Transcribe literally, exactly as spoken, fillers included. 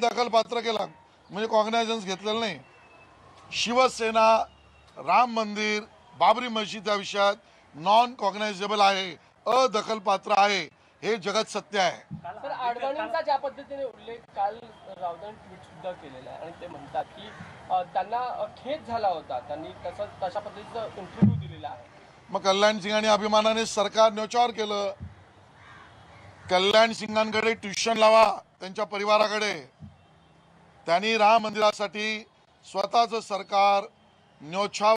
अदखलपात्र केला, म्हणजे कॉग्नायझन्स घेतलेलं नाही. शिवसेना राम मंदिर बाबरी मस्जिद या विषयात नॉन कॉग्नायझेबल आहे, अदखलपात्र आहे, हे जगत सत्य आहे. सर, अडवाणींचा ज्या पद्धतीने उल्लेख काल राऊतांनी ट्विट सुद्धा केलेला आहे आणि ते म्हणतात की त्यांना खेद झाला होता, त्यांनी तसं तशा पद्धतीचा इंटरव्ह्यू दिलेला आहे. मग कल्याण सिंगांनी अभिमानाने सरकार न्योछावर केलं. कल्याण सिंगांकडे ट्युशन लावा, त्यांच्या परिवाराकडे. त्यांनी राम मंदिरासाठी स्वतःचं सरकार न्योछावर